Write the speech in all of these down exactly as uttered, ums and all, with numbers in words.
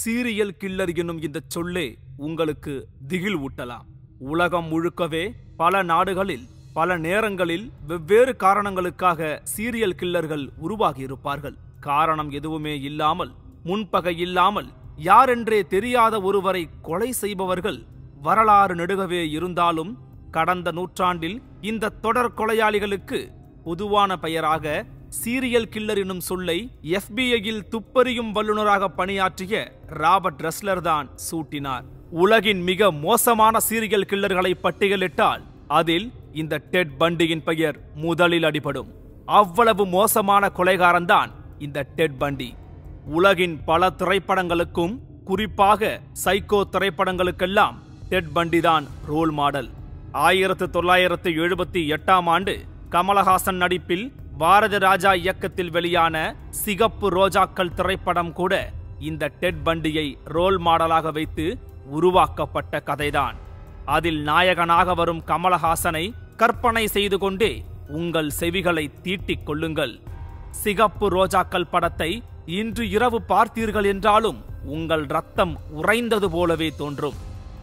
Serial killer எனும் இந்த சொல்லே உங்களுக்கு திகில் ஊட்டலாம். உலகம் முழுக்கவே பல நாடுகளில் பல நேரங்களில் வெவ்வேறு காரணங்களுக்காக சீரியல் கில்லர்கள் உருவாகியிருப்பார்கள். காரணம் எதுவுமே இல்லாமல், முன்பகை இல்லாமல், யாரென்றே தெரியாத ஒருவரை கொலை செய்பவர்கள் வரலாறு நெடுகவே இருந்தாலும், கடந்த நூற்றாண்டில் இந்த தொடர் கொலையாளிகளுக்கு பொதுவான பெயராக சீரியல் கில்லர் எனும் சொல்லை எஃப் பி ஐ-யில் துப்பறியும் வல்லுநராக பணியாற்றிய ராபர்ட் ரெஸ்லர் தான் சூட்டினார். உலகின் மிக மோசமான சீரியல் கில்லர்களை பட்டியலிட்டால் அதில் இந்த டெட் பண்டியின் பெயர் முதலில் அடிபடும். அவ்வளவு மோசமான கொலைகாரன்தான் இந்த டெட் பண்டி. உலகின் பல திரைப்படங்களுக்கும், குறிப்பாக சைக்கோ திரைப்படங்களுக்கெல்லாம் டெட் பண்டி தான் ரோல் மாடல். ஆயிரத்து தொள்ளாயிரத்து எழுபத்தி எட்டாம் ஆண்டு கமலஹாசன் நடிப்பில் பாரத ராஜா இயக்கத்தில் வெளியான சிகப்பு ரோஜாக்கள் திரைப்படம் கூட இந்த டெட் பண்டியை ரோல் மாடலாக வைத்து உருவாக்கப்பட்ட கதைதான். அதில் நாயகனாக வரும் கமலஹாசனை கற்பனை செய்து கொண்டே உங்கள் செவிகளை தீட்டிக் கொள்ளுங்கள். சிகப்பு ரோஜாக்கள் படத்தை இன்று இரவு பார்த்தீர்கள் என்றாலும் உங்கள் ரத்தம் உறைந்தது போலவே தோன்றும்.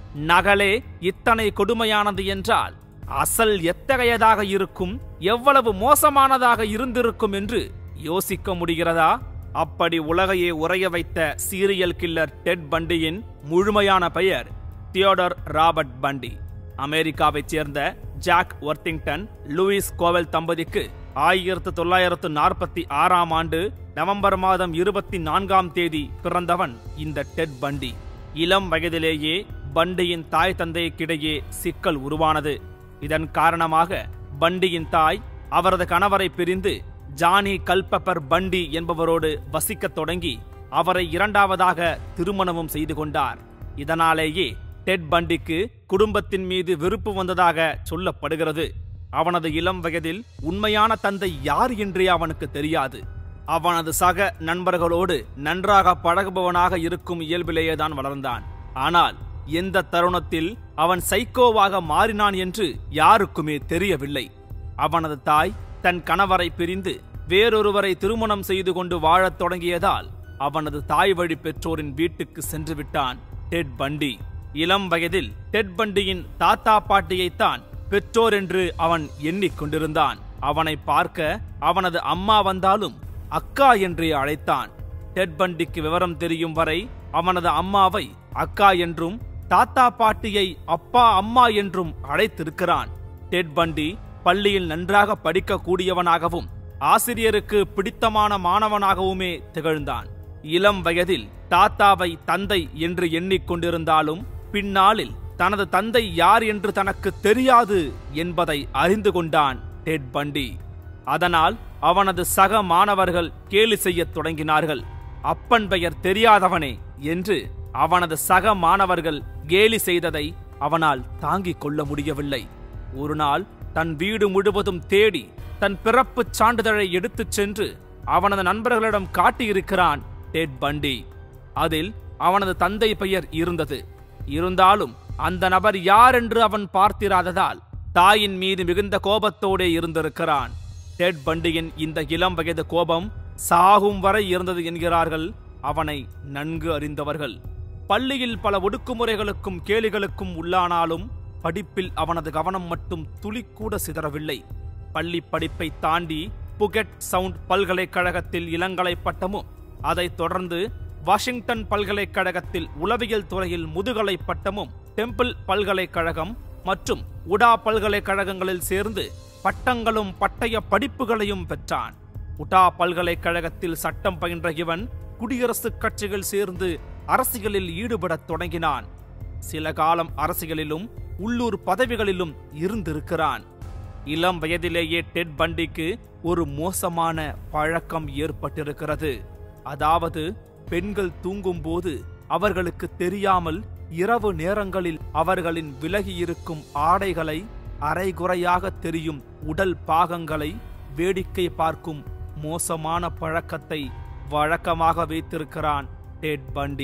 நகலே இத்தனை கொடுமையானது என்றால் அசல் எத்தகையதாக இருக்கும், எவ்வளவு மோசமானதாக இருந்திருக்கும் என்று யோசிக்க முடிகிறதா? அப்படி உலகையே உறைய வைத்த சீரியல் கில்லர் டெட் பண்டியின் முழுமையான பெயர் தியோடர் ராபர்ட் பண்டி. அமெரிக்காவைச் சேர்ந்த ஜாக் வொர்த்திங்டன் லூயிஸ் கோவெல் தம்பதிக்கு ஆயிரத்து தொள்ளாயிரத்து நாற்பத்தி ஆறாம் ஆண்டு நவம்பர் மாதம் இருபத்தி நான்காம் தேதி பிறந்தவன் இந்த டெட் பண்டி. இளம் வயதிலேயே பண்டியின் தாய் தந்தைக்கிடையே சிக்கல் உருவானது. இதன் காரணமாக பண்டியின் தாய் அவரது கணவரை பிரிந்து ஜானி கல்பெப்பர் பண்டி என்பவரோடு வசிக்கத் தொடங்கி அவரை இரண்டாவதாக திருமணமும் செய்து கொண்டார். இதனாலேயே டெட் பண்டிக்கு குடும்பத்தின் மீது வெறுப்பு வந்ததாக சொல்லப்படுகிறது. அவனது இளம் வயதில் உண்மையான தந்தை யார் என்றே அவனுக்கு தெரியாது. அவனது சக நண்பர்களோடு நன்றாக பழகுபவனாக இருக்கும் இயல்பிலேயேதான் வளர்ந்தான். ஆனால் எந்த தருணத்தில் அவன் சைக்கோவாக மாறினான் என்று யாருக்குமே தெரியவில்லை. அவனது தாய் தன் கணவரை பிரிந்து வேறொருவரை திருமணம் செய்து கொண்டு வாழத் தொடங்கியதால் அவனது தாய் வழி பெற்றோரின் வீட்டுக்கு சென்று விட்டான் டெட் பண்டி. இளம் வயதில் டெட் பண்டியின் தாத்தா பாட்டியைத்தான் பெற்றோர் என்று அவன் எண்ணிக்கொண்டிருந்தான். அவனை பார்க்க அவனது அம்மா வந்தாலும் அக்கா என்றே அழைத்தான். டெட் பண்டிக்கு விவரம் தெரியும் வரை அவனது அம்மாவை அக்கா என்றும் தாத்தா பாட்டியை அப்பா அம்மா என்றும் அழைத்திருக்கிறான். டெட் பண்டி பள்ளியில் நன்றாக படிக்க கூடியவனாகவும் ஆசிரியருக்கு பிடித்தமான மாணவனாகவுமே திகழ்ந்தான். இளம் வயதில் தாத்தாவை தந்தை என்று எண்ணிக்கொண்டிருந்தாலும் பின்னாளில் தனது தந்தை யார் என்று தனக்கு தெரியாது என்பதை அறிந்து கொண்டான் டெட் பண்டி. அதனால் அவனது சக மாணவர்கள் கேலி செய்யத் தொடங்கினார்கள். அப்பன் பெயர் தெரியாதவனே என்று அவனது சக மாணவர்கள் கேலி செய்ததை அவனால் தாங்கிக் கொள்ள முடியவில்லை. ஒரு நாள் தன் வீடு முழுவதும் தேடி தன் பிறப்புச் சான்றிதழை எடுத்துச் சென்று அவனது நண்பர்களிடம் காட்டியிருக்கிறான் டெட் பண்டி. அதில் அவனது தந்தை பெயர் இருந்தது. இருந்தாலும் அந்த நபர் யார் என்று அவன் பார்த்திராததால் தாயின் மீது மிகுந்த கோபத்தோடே இருந்திருக்கிறான். டெட் பண்டியின் இந்த இளம் வயது கோபம் சாகும் வரை இருந்தது என்கிறார்கள் அவனை நன்கு அறிந்தவர்கள். பள்ளியில் பல ஒடுக்குமுறைகளுக்கும் கேலிகளுக்கும் உள்ளானாலும் படிப்பில் அவனது கவனம் மட்டும் துளிக்கூட சிதறவில்லை. பள்ளி படிப்பை தாண்டி புகெட் சவுண்ட் பல்கலைக்கழகத்தில் இளங்கலை பட்டமும், அதைத் தொடர்ந்து வாஷிங்டன் பல்கலைக்கழகத்தில் உளவியல் துறையில் முதுகலை பட்டமும், டெம்பிள் பல்கலைக்கழகம் மற்றும் உடா பல்கலைக்கழகங்களில் சேர்ந்து பட்டங்களும் பட்டய படிப்புகளையும் பெற்றான். உடா பல்கலைக்கழகத்தில் சட்டம் பயின்ற இவன் குடியரசுக் கட்சிகள் சேர்ந்து அரசியலில் ஈடுபடத் தொடங்கினான். சில காலம் அரசியலிலும் உள்ளூர் பதவிகளிலும் இருந்திருக்கிறான். இளம் வயதிலேயே டெட் பண்டிக்கு ஒரு மோசமான பழக்கம் ஏற்பட்டிருக்கிறது. அதாவது பெண்கள் தூங்கும் போது அவர்களுக்கு தெரியாமல் இரவு நேரங்களில் அவர்களின் விலகியிருக்கும் ஆடைகளை, அரைகுறையாக தெரியும் உடல் பாகங்களை வேடிக்கை பார்க்கும் மோசமான பழக்கத்தை வழக்கமாக வைத்திருக்கிறான் டெட் பண்டி.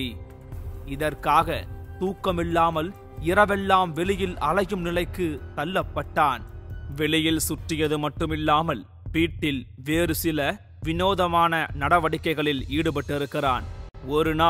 இதற்காக தூக்கமில்லாமல் இரவெல்லாம் வெளியில் அலையும் நிலைக்கு தள்ளப்பட்டான். வெளியில் சுற்றியது மட்டுமில்லாமல் வீட்டில் வேறு சில வினோதமான நடவடிக்கைகளில் ஈடுபட்டிருக்கிறான். ஒரு நாள்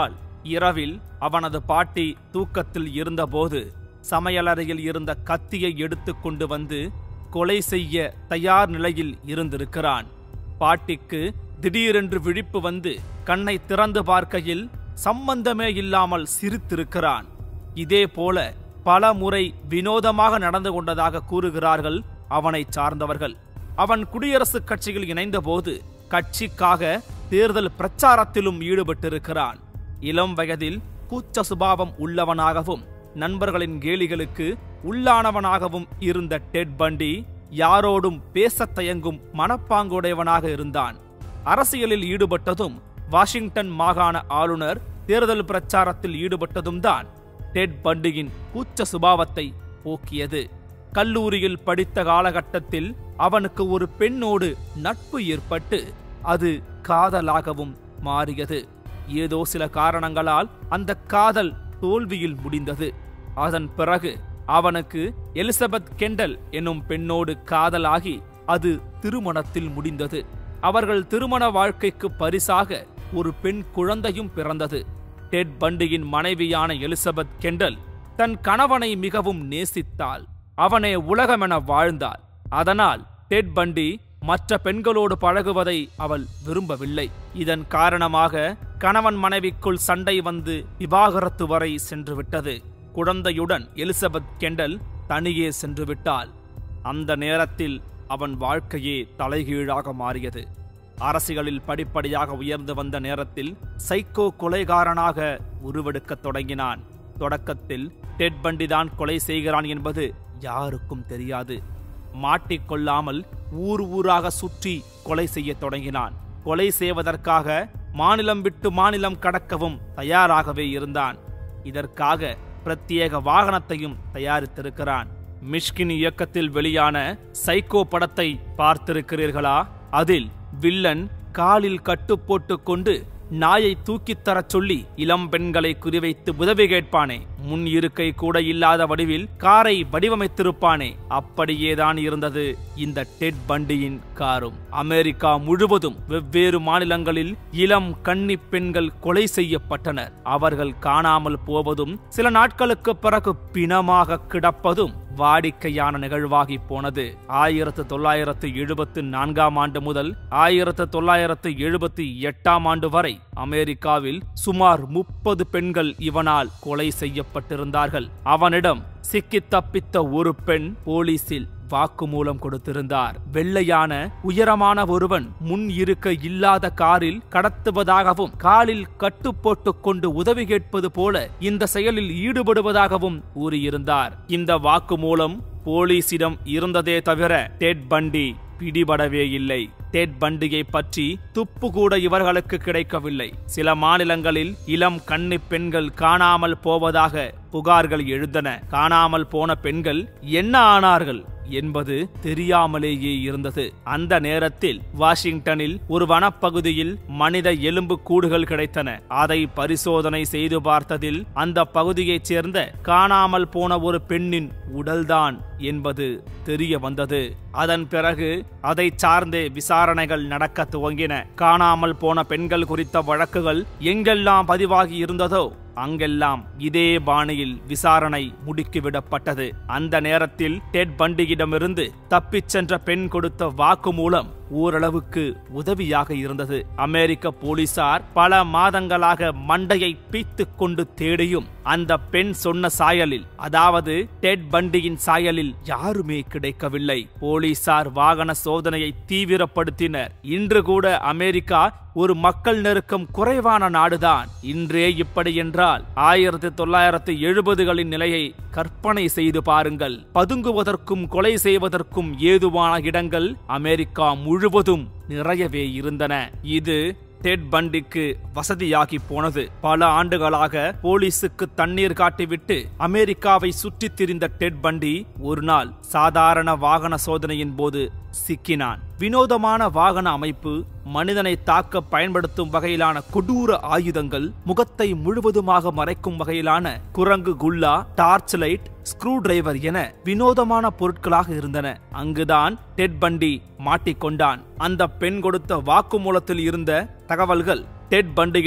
இரவில் அவனது பாட்டி தூக்கத்தில் இருந்தபோது சமையலறையில் இருந்த கத்தியை எடுத்து கொண்டு வந்து கொலை செய்ய தயார் நிலையில் இருந்திருக்கிறான். பாட்டிக்கு திடீரென்று விழிப்பு வந்து கண்ணை திறந்து பார்க்கையில் சம்பந்தமே இல்லாமல் சிரித்திருக்கிறான். இதே போல பல முறை வினோதமாக நடந்து கொண்டதாக கூறுகிறார்கள் அவனை சார்ந்தவர்கள். அவன் குடியரசுக் கட்சியில் இணைந்தபோது கட்சிக்காக தேர்தல் பிரச்சாரத்திலும் ஈடுபட்டிருக்கிறான். இளம் வயதில் கூச்ச சுபாவம் உள்ளவனாகவும் நண்பர்களின் கேலிகளுக்கு உள்ளானவனாகவும் இருந்த டெட் பண்டி யாரோடும் பேசத் தயங்கும் மனப்பாங்குடையவனாக இருந்தான். அரசியலில் ஈடுபட்டதும் வாஷிங்டன் மாகாண ஆளுநர் தேர்தல் பிரச்சாரத்தில் ஈடுபட்டதும் தான் டெட் பண்டியின் கூச்ச சுபாவத்தை போக்கியது. கல்லூரியில் படித்த காலகட்டத்தில் அவனுக்கு ஒரு பெண்ணோடு நட்பு ஏற்பட்டு அது காதலாகவும் மாறியது. ஏதோ சில காரணங்களால் அந்த காதல் தோல்வியில் முடிந்தது. அதன் பிறகு அவனுக்கு எலிசபெத் கெண்டல் என்னும் பெண்ணோடு காதலாகி அது திருமணத்தில் முடிந்தது. அவர்கள் திருமண வாழ்க்கைக்கு பரிசாக ஒரு பெண் குழந்தையும் பிறந்தது. டெட் பண்டியின் மனைவியான எலிசபெத் கெண்டல் தன் கணவனை மிகவும் நேசித்தாள். அவனே உலகமென வாழ்ந்தாள். அதனால் டெட் பண்டி மற்ற பெண்களோடு பழகுவதை அவள் விரும்பவில்லை. இதன் காரணமாக கணவன் மனைவிக்குள் சண்டை வந்து விவாகரத்து வரை சென்றுவிட்டது. குழந்தையுடன் எலிசபெத் கெண்டல் தனியே சென்று விட்டாள். அந்த நேரத்தில் அவன் வாழ்க்கையே தலைகீழாக மாறியது. அரசியலில் படிப்படியாக உயர்ந்து வந்த நேரத்தில் சைக்கோ கொலைகாரனாக உருவெடுக்கத் தொடங்கினான். தொடக்கத்தில் டெட் பண்டிதான் கொலை செய்கிறான் என்பது யாருக்கும் தெரியாது. மாட்டிக்கொள்ளாமல் ஊர் ஊராக சுற்றி கொலை செய்ய தொடங்கினான். கொலை செய்வதற்காக மாநிலம் விட்டு மாநிலம் கடக்கவும் தயாராகவே இருந்தான். இதற்காக பிரத்யேக வாகனத்தையும் தயாரித்திருக்கிறான். மிஷ்கின் இயக்கத்தில் வெளியான சைக்கோ படத்தை பார்த்திருக்கிறீர்களா? அதில் வில்லன் காலில் கட்டு போட்டுக் கொண்டு நாயை தூக்கித் தரச் சொல்லி இளம் பெண்களை குறிவைத்து உதவி கேட்பானே, முன் இருக்கை கூட இல்லாத வடிவில் காரை வடிவமைத்திருப்பானே, அப்படியேதான் இருந்தது இந்த டெட் பண்டியின் காரும். அமெரிக்கா முழுவதும் வெவ்வேறு மாநிலங்களில் இளம் கன்னி பெண்கள் கொலை செய்யப்பட்டனர். அவர்கள் காணாமல் போவதும் சில நாட்களுக்கு பிறகு பிணமாக கிடப்பதும் வாடிக்கையான நிகழ்வாகி போனது. ஆயிரத்து தொள்ளாயிரத்து எழுபத்தி நான்காம் ஆண்டு முதல் ஆயிரத்து தொள்ளாயிரத்து எழுபத்தி எட்டாம் ஆண்டு வரை அமெரிக்காவில் சுமார் முப்பது பெண்கள் இவனால் கொலை செய்யப்பட்டிருந்தார்கள். அவனிடம் சிக்கி தப்பித்த ஒரு பெண் போலீசில் வாக்குமூலம் கொடுத்திருந்தார். வெள்ளையான உயரமான ஒருவன் முன் இருக்க இல்லாத காரில் கடத்துவதாகவும் காலில் கட்டு போட்டுக் கொண்டு உதவி கேட்பது போல இந்த செயலில் ஈடுபடுவதாகவும் கூறியிருந்தார். இந்த வாக்குமூலம் போலீசிடம் இருந்ததே தவிர டெட் பண்டி பிடிபடவே இல்லை. டெட் பண்டியை பற்றி துப்பு கூட இவர்களுக்கு கிடைக்கவில்லை. சில மாநிலங்களில் இளம் கன்னி பெண்கள் காணாமல் போவதாக புகார்கள் எழுந்தன. காணாமல் போன பெண்கள் என்ன ஆனார்கள் என்பது தெரியாமலேயே இருந்தது. அந்த நேரத்தில் வாஷிங்டனில் ஒரு வனப்பகுதியில் மனித எலும்பு கூடுகள் கிடைத்தன. அதை பரிசோதனை செய்து பார்த்ததில் அந்த பகுதியைச் சேர்ந்த காணாமல் போன ஒரு பெண்ணின் உடல்தான் என்பது தெரிய வந்தது. அதன் பிறகு அதை சார்ந்தே விசாரணைகள் நடக்க துவங்கின. காணாமல் போன பெண்கள் குறித்த வழக்குகள் எங்கெல்லாம் பதிவாகி இருந்ததோ அங்கெல்லாம் இதே பாணியில் விசாரணை முடுக்கிவிடப்பட்டது. அந்த நேரத்தில் டெட் பண்டியிடமிருந்து தப்பிச் சென்ற பெண் கொடுத்த வாக்குமூலம் ஓரளவுக்கு உதவியாக இருந்தது. அமெரிக்க போலீசார் பல மாதங்களாக மண்டையை பீத்துக் கொண்டு தேடியும் அந்த பெண் சொன்ன சாயலில், அதாவது டெட் பண்டியின் சாயலில் யாருமே கிடைக்கவில்லை. போலீசார் வாகன சோதனையை தீவிரப்படுத்தினர். இன்று கூட அமெரிக்கா ஒரு மக்கள் நெருக்கம் குறைவான நாடுதான். இன்றே இப்படி என்றால் ஆயிரத்தி தொள்ளாயிரத்தி எழுபதுகளின் நிலையை கற்பனை செய்து பாருங்கள். பதுங்குவதற்கும் கொலை செய்வதற்கும் ஏதுவான இடங்கள் அமெரிக்கா முழுவதும் நிறையவே இருந்தன. இது டெட் பண்டிக்கு வசதியாகி போனது. பல ஆண்டுகளாக போலீசுக்கு தண்ணீர் காட்டிவிட்டு அமெரிக்காவை சுற்றித் திரிந்த டெட் பண்டி ஒரு நாள் சாதாரண வாகன சோதனையின் போது சிக்கினான். வினோதமான வாகன அமைப்பு, மனிதனை தாக்க பயன்படுத்தும் வகையிலான கொடூர ஆயுதங்கள், முகத்தை முழுவதுமாக மறைக்கும் வகையிலான குரங்கு குல்லா, டார்ச் லைட், ஸ்க்ரூ டிரைவர் என வினோதமான பொருட்களாக இருந்தன. அங்குதான் டெட் பண்டி மாட்டிக்கொண்டான். அந்த பெண் கொடுத்த வாக்குமூலத்தில் இருந்த தகவல்கள் டெட் பண்டியிடம்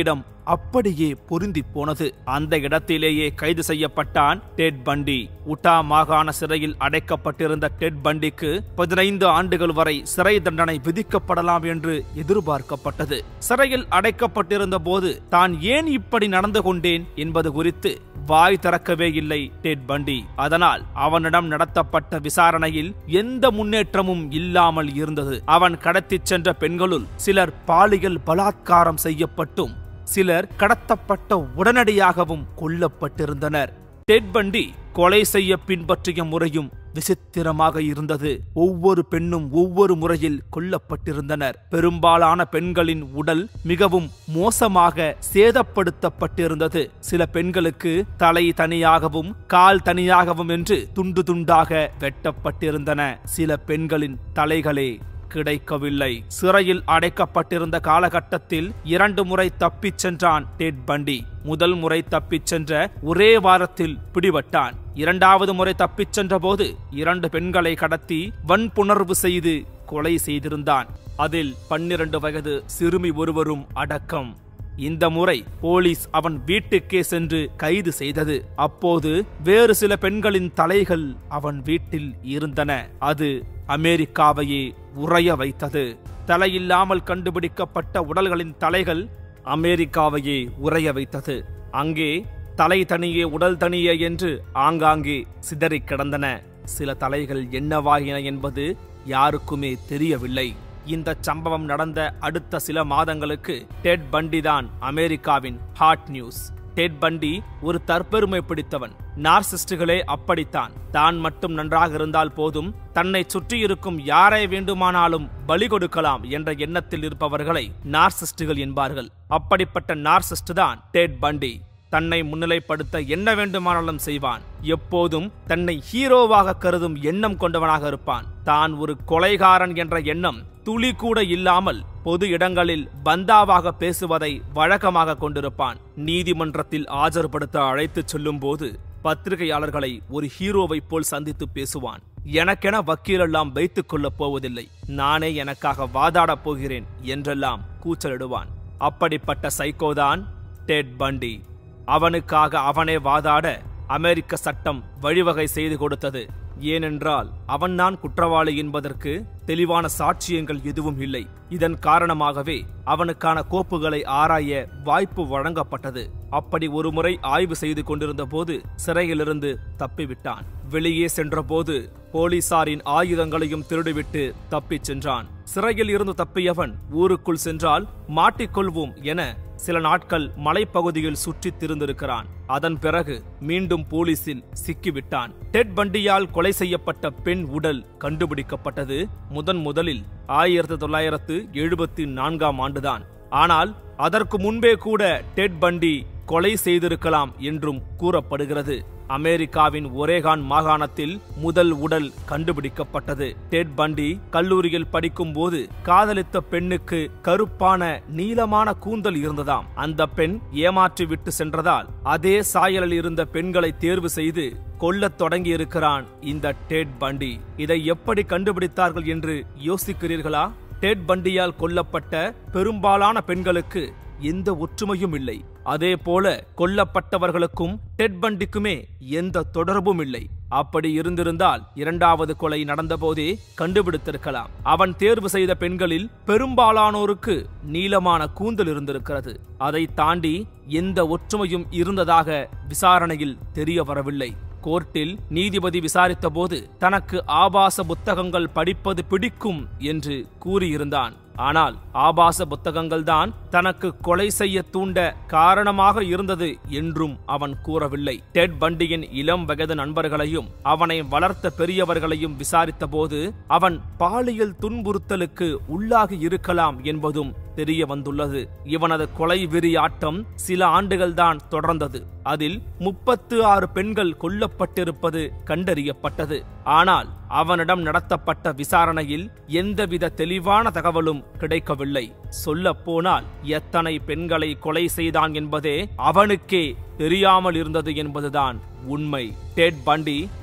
அப்படியே பொருந்தி போனது. அந்த இடத்திலேயே கைது செய்யப்பட்டான் டெட் பண்டி. உட்டா மாகாண சிறையில் அடைக்கப்பட்டிருந்த டெட் பண்டிக்கு பதினைந்து ஆண்டுகள் வரை சிறை தண்டனை விதிக்கப்படலாம் என்று எதிர்பார்க்கப்பட்டது. சிறையில் அடைக்கப்பட்டிருந்த போது தான் ஏன் இப்படி நடந்து கொண்டேன் என்பது குறித்து வாய் திறக்கவே இல்லை டெட் பண்டி. அதனால் அவனிடம் நடத்தப்பட்ட விசாரணையில் எந்த முன்னேற்றமும் இல்லாமல் இருந்தது. அவன் கடத்திச் சென்ற பெண்களுள் சிலர் பாலியல் பலாத்காரம் செய்யப்பட்டும் சிலர் கடத்தப்பட்ட உடனடியாகவும் கொல்லப்பட்டிருந்தனர். டெட் பண்டி கொலை செய்ய பின்பற்றிய முறையும் விசித்திரமாக இருந்தது. ஒவ்வொரு பெண்ணும் ஒவ்வொரு முறையில் கொல்லப்பட்டிருந்தனர். பெரும்பாலான பெண்களின் உடல் மிகவும் மோசமாக சேதப்படுத்தப்பட்டிருந்தது. சில பெண்களுக்கு தலை தனியாகவும் கால் தனியாகவும் என்று துண்டு துண்டாக வெட்டப்பட்டிருந்தன. சில பெண்களின் தலைகளே கிடைக்கவில்லை. சிறையில் அடைக்கப்பட்டிருந்த காலகட்டத்தில் இரண்டு முறை தப்பிச் சென்றான் டெட் பண்டி. முதல் முறை தப்பிச் சென்ற ஒரே வாரத்தில் பிடிபட்டான். இரண்டாவது முறை தப்பிச் சென்ற போது இரண்டு பெண்களை கடத்தி வன்புணர்வு செய்து கொலை செய்திருந்தான். அதில் பன்னிரண்டு வயது சிறுமி ஒருவரும் அடக்கம். இந்த முறை போலீஸ் அவன் வீட்டுக்கே சென்று கைது செய்தது. அப்போது வேறு சில பெண்களின் தலைகள் அவன் வீட்டில் இருந்தன. அது அமெரிக்காவையே உறைய வைத்தது. தலையில்லாமல் கண்டுபிடிக்கப்பட்ட உடல்களின் தலைகள் அமெரிக்காவையே உறைய வைத்தது. அங்கே தலை தனியே உடல் தனியே என்று ஆங்காங்கே சிதறி கிடந்தன. சில தலைகள் என்னவாயின என்பது யாருக்குமே தெரியவில்லை. இந்த சம்பவம் நடந்த அடுத்த சில மாதங்களுக்கு டெட் பண்டி தான் அமெரிக்காவின் ஹாட் நியூஸ். டெட் பண்டி ஒரு தற்பெருமை பிடித்தவன். நார்சிஸ்டுகளே அப்படித்தான். தான் மட்டும் நன்றாக இருந்தால் போதும், தன்னை சுற்றியிருக்கும் யாரை வேண்டுமானாலும் பலி கொடுக்கலாம் என்ற எண்ணத்தில் இருப்பவர்களை நார்சிஸ்டுகள் என்பார்கள். அப்படிப்பட்ட நார்சிஸ்ட் தான் டெட் பண்டி. தன்னை முன்னிலைப்படுத்த என்ன வேண்டுமானாலும் செய்வான். எப்போதும் தன்னை ஹீரோவாக கருதும் எண்ணம் கொண்டவனாக இருப்பான். தான் ஒரு கொலைகாரன் என்ற எண்ணம் துளி கூட இல்லாமல் பொது இடங்களில் பந்தாவாக பேசுவதை வழக்கமாக கொண்டிருப்பான். நீதிமன்றத்தில் ஆஜர்படுத்த அழைத்துச் செல்லும் போது பத்திரிகையாளர்களை ஒரு ஹீரோவை போல் சந்தித்து பேசுவான். எனக்கென வக்கீலெல்லாம் வைத்துக் கொள்ளப் போவதில்லை, நானே எனக்காக வாதாடப் போகிறேன் என்றெல்லாம் கூச்சலிடுவான். அப்படிப்பட்ட சைக்கோதான் டெட் பண்டி. அவனுக்காக அவனே வாதாட அமெரிக்க சட்டம் வழிவகை செய்து கொடுத்தது. ஏனென்றால் அவன்தான் குற்றவாளி என்பதற்கு தெளிவான சாட்சியங்கள் எதுவும் இல்லை. இதன் காரணமாகவே அவனுக்கான கோப்புகளை ஆராய வாய்ப்பு வழங்கப்பட்டது. அப்படி ஒருமுறை ஆய்வு செய்து கொண்டிருந்த போது சிறையிலிருந்து தப்பிவிட்டான். வெளியே சென்றபோது போலீசாரின் ஆயுதங்களையும் திருடிவிட்டு தப்பிச் சென்றான். சிறையில் இருந்து தப்பியவன் ஊருக்குள் சென்றால் மாட்டிக்கொள்வோம் என சில நாட்கள் மலைப்பகுதியில் சுற்றித் திரிந்திருக்கிறான். அதன் பிறகு மீண்டும் போலீசில் சிக்கிவிட்டான். டெட் பண்டியால் கொலை செய்யப்பட்ட பெண் உடல் கண்டுபிடிக்கப்பட்டது முதன் முதலில் ஆயிரத்தி தொள்ளாயிரத்து எழுபத்தி நான்காம் ஆண்டுதான். ஆனால் அதற்கு முன்பே கூட டெட் பண்டி கொலை செய்திருக்கலாம் என்றும் கூறப்படுகிறது. அமெரிக்காவின் ஒரேகான் மாகாணத்தில் முதல் உடல் கண்டுபிடிக்கப்பட்டது. டெட் பண்டி கல்லூரியில் படிக்கும் போது காதலித்த பெண்ணுக்கு கருப்பான நீளமான கூந்தல் இருந்ததாம். அந்த பெண் ஏமாற்றி விட்டு சென்றதால் அதே சாயலில் இருந்த பெண்களை தேர்வு செய்து கொல்லத் தொடங்கி இருக்கிறான் இந்த டெட் பண்டி. இதை எப்படி கண்டுபிடித்தார்கள் என்று யோசிக்கிறீர்களா? டெட் பண்டியால் கொல்லப்பட்ட பெரும்பாலான பெண்களுக்கு எந்த ஒற்றுமையும் இல்லை. அதே போல கொல்லப்பட்டவர்களுக்கும் டெட் பண்டிக்குமே எந்த தொடர்பும் இல்லை. அப்படி இருந்திருந்தால் இரண்டாவது கொலை நடந்தபோதே கண்டுபிடித்திருக்கலாம். அவன் தேர்வு செய்த பெண்களில் பெரும்பாலானோருக்கு நீளமான கூந்தல் இருந்திருக்கிறது. அதை தாண்டி எந்த ஒற்றுமையும் இருந்ததாக விசாரணையில் தெரிய வரவில்லை. கோர்ட்டில் நீதிபதி விசாரித்த போது தனக்கு ஆபாச புத்தகங்கள் படிப்பது பிடிக்கும் என்று கூறியிருந்தான். ஆனால் ஆபாச புத்தகங்கள் தான் தனக்கு கொலை செய்ய தூண்ட காரணமாக இருந்தது என்றும் அவன் கூறவில்லை. டெட் பண்டியின் இளம் வயது நண்பர்களையும் அவனை வளர்த்த பெரியவர்களையும் விசாரித்த போது அவன் பாலியல் துன்புறுத்தலுக்கு உள்ளாகி இருக்கலாம் என்பதும் தெரிய வந்துள்ளது. இவனது கொலை வெறி ஆட்டம் சில ஆண்டுகள் தான் தொடர்ந்தது. அதில் முப்பத்து ஆறு பெண்கள் கொல்லப்பட்டிருப்பது கண்டறியப்பட்டது. ஆனால் அவனிடம் நடத்தப்பட்ட விசாரணையில் எந்தவித தெளிவான தகவலும் கிடைக்கவில்லை. சொல்ல போனால் எத்தனை பெண்களை கொலை செய்தான் என்பதே அவனுக்கே தெரியாமல் இருந்தது என்பதுதான் உண்மை. டெட் பண்டி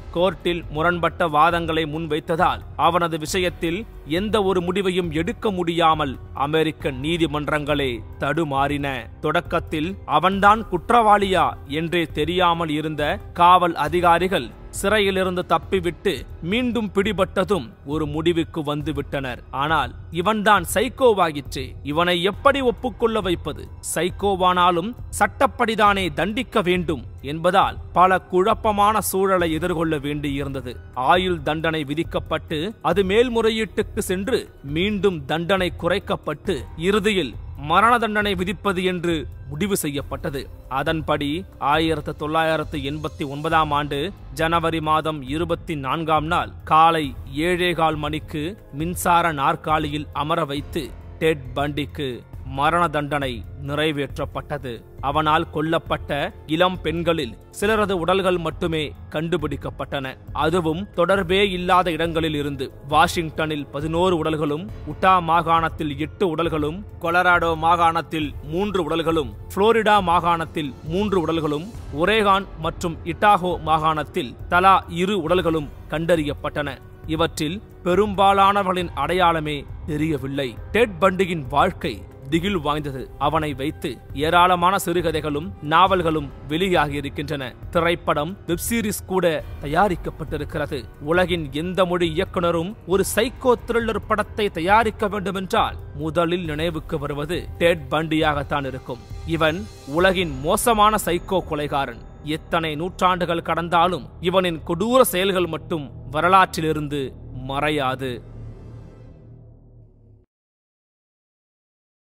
கோர்ட்டில் முரண்பட்ட வாதங்களை முன்வைத்ததால் அவனது விஷயத்தில் எந்த ஒரு முடிவையும் எடுக்க முடியாமல் அமெரிக்க நீதிமன்றங்களே தடுமாறின. தொடக்கத்தில் அவன்தான் குற்றவாளியா என்றே தெரியாமல் இருந்த காவல் அதிகாரிகள் சிறையிலிருந்து தப்பிவிட்டு மீண்டும் பிடிபட்டதும் ஒரு முடிவுக்கு வந்து விட்டனர். ஆனால் இவன்தான் சைக்கோவாகிற்றே, இவனை எப்படி ஒப்புக்கொள்ள வைப்பது? சைக்கோவானாலும் சட்டப்படிதானே தண்டிக்க வேண்டும் என்பதால் பல குழப்பமான சூழலை எதிர்கொள்ள வேண்டியிருந்தது. ஆயுள் தண்டனை விதிக்கப்பட்டு அது மேல்முறையீட்டுக்கு சென்று மீண்டும் தண்டனை குறைக்கப்பட்டு இறுதியில் மரண தண்டனை விதிப்பது என்று முடிவு செய்யப்பட்டது. அதன்படி ஆயிரத்து தொள்ளாயிரத்து எண்பத்தி ஒன்பதாம் ஆண்டு ஜனவரி மாதம் இருபத்தி நான்காம் நாள் காலை ஏழேகால் மணிக்கு மின்சார நாற்காலியில் அமர வைத்து டெட் பண்டிக்கு மரண தண்டனை நிறைவேற்றப்பட்டது. அவனால் கொல்லப்பட்ட இளம் பெண்களில் சிலரது உடல்கள் மட்டுமே கண்டுபிடிக்கப்பட்டன. அதுவும் தொடர்பே இல்லாத இடங்களில் இருந்து. வாஷிங்டனில் பதினோரு உடல்களும், உட்டா மாகாணத்தில் எட்டு உடல்களும், கொலராடோ மாகாணத்தில் மூன்று உடல்களும், புளோரிடா மாகாணத்தில் மூன்று உடல்களும், ஒரேகான் மற்றும் இட்டாஹோ மாகாணத்தில் தலா இரு உடல்களும் கண்டறியப்பட்டன. இவற்றில் பெரும்பாலானவர்களின் அடையாளமே தெரியவில்லை. டெட் பண்டியின் வாழ்க்கை திகில் வாய்ந்தது. அவனை வைத்து ஏராளமான சிறுகதைகளும் நாவல்களும் வெளியாகியிருக்கின்றன. திரைப்படம், வெப்சீரிஸ் கூட தயாரிக்கப்பட்டிருக்கிறது. உலகின் எந்த மொழி இயக்குனரும் ஒரு சைக்கோ த்ரில்லர் படத்தை தயாரிக்க வேண்டுமென்றால் முதலில் நினைவுக்கு வருவது டெட் பண்டியாகத்தான் இருக்கும். இவன் உலகின் மோசமான சைக்கோ கொலைகாரன். எத்தனை நூற்றாண்டுகள் கடந்தாலும் இவனின் கொடூர செயல்கள் மட்டும் வரலாற்றிலிருந்து மறையாது.